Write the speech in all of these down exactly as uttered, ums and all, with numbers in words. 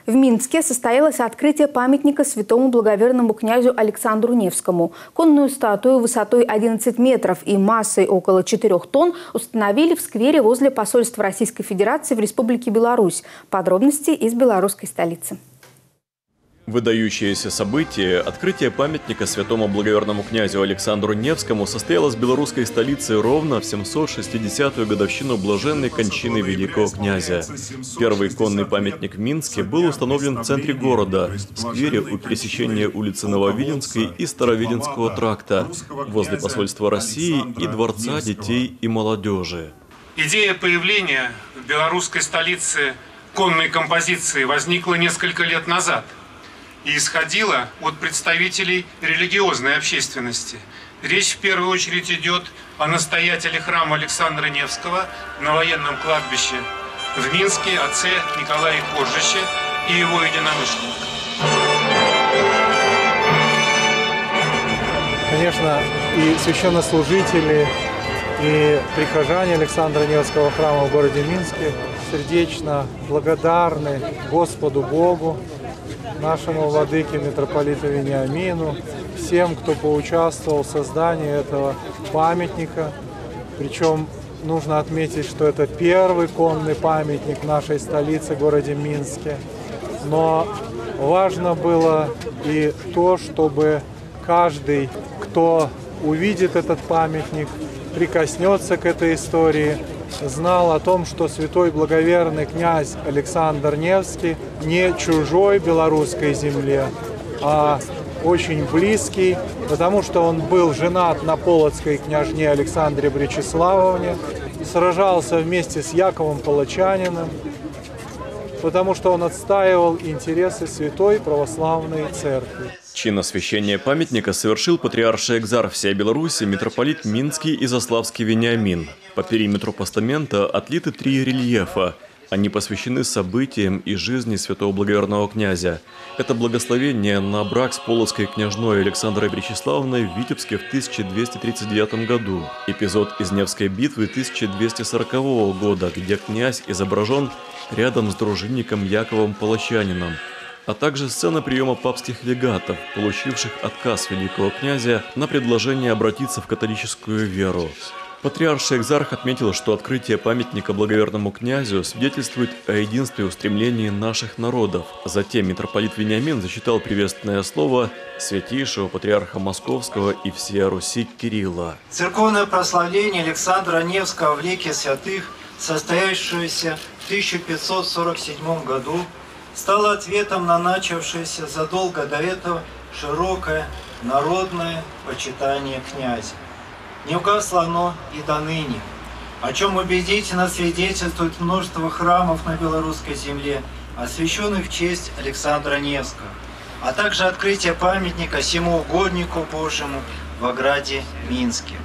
В Минске состоялось открытие памятника святому благоверному князю Александру Невскому. Конную статую высотой одиннадцать метров и массой около четырёх тонн установили в сквере возле посольства Российской Федерации в Республике Беларусь. Подробности из белорусской столицы. Выдающееся событие, открытие памятника святому благоверному князю Александру Невскому, состоялось в белорусской столице ровно в семьсот шестидесятую годовщину блаженной кончины великого князя. Первый конный памятник в Минске был установлен в центре города, в сквере у пересечения улицы Нововиленской и Старовиленского тракта, возле посольства России и Дворца детей и молодежи. Идея появления в белорусской столице конной композиции возникла несколько лет назад и исходила от представителей религиозной общественности. Речь в первую очередь идет о настоятеле храма Александра Невского на военном кладбище в Минске, отце Николае Коржиче и его единомышленниках. Конечно, и священнослужители, и прихожане Александра Невского храма в городе Минске сердечно благодарны Господу Богу, нашему владыке митрополиту Вениамину, всем, кто поучаствовал в создании этого памятника. Причем нужно отметить, что это первый конный памятник в нашей столице, городе Минске. Но важно было и то, чтобы каждый, кто увидит этот памятник, прикоснется к этой истории, знал о том, что святой благоверный князь Александр Невский не чужой белорусской земле, а очень близкий, потому что он был женат на полоцкой княжне Александре Бречеславовне, сражался вместе с Яковом Палачаниным, потому что он отстаивал интересы Святой Православной Церкви. Чин освящения памятника совершил патриарший экзарх всей Беларуси митрополит Минский и Заславский Вениамин. По периметру постамента отлиты три рельефа. Они посвящены событиям и жизни святого благоверного князя. Это благословение на брак с полоцкой княжной Александрой Бречеславной в Витебске в тысяча двести тридцать девятом году. Эпизод из Невской битвы тысяча двести сорокового года, где князь изображен рядом с дружинником Яковом Палачанином, а также сцена приема папских легатов, получивших отказ великого князя на предложение обратиться в католическую веру. Патриарший экзарх отметил, что открытие памятника благоверному князю свидетельствует о единстве и устремлении наших народов. Затем митрополит Вениамин зачитал приветственное слово святейшего патриарха Московского и всея Руси Кирилла. Церковное прославление Александра Невского в лике святых, состоявшееся в тысяча пятьсот сорок седьмом году, стало ответом на начавшееся задолго до этого широкое народное почитание князя. Не угасло оно и до ныне, о чем убедительно свидетельствует множество храмов на белорусской земле, освященных в честь Александра Невского, а также открытие памятника сему угоднику Божьему в ограде Минске.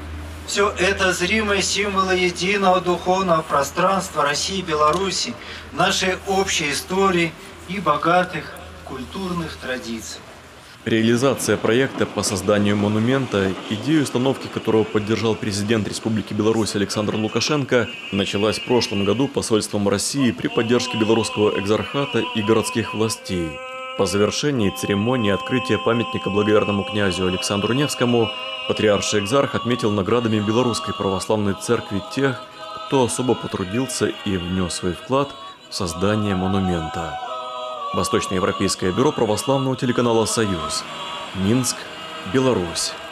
Все это зримые символы единого духовного пространства России и Беларуси, нашей общей истории и богатых культурных традиций. Реализация проекта по созданию монумента, идею установки которого поддержал президент Республики Беларусь Александр Лукашенко, началась в прошлом году посольством России при поддержке белорусского экзархата и городских властей. По завершении церемонии открытия памятника благоверному князю Александру Невскому патриарший экзарх отметил наградами Белорусской Православной Церкви тех, кто особо потрудился и внес свой вклад в создание монумента. Восточноевропейское бюро православного телеканала «Союз». Минск, Беларусь.